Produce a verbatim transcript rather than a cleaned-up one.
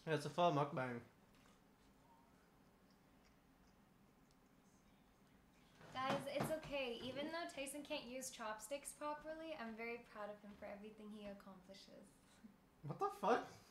Yeah, it's a full mukbang. Guys, it's okay. Even though Tyson can't use chopsticks properly, I'm very proud of him for everything he accomplishes. What the fuck?